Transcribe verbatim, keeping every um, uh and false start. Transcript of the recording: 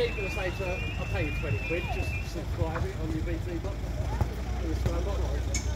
you're going to say to her, I'll pay you twenty quid, just subscribe it on your B T box.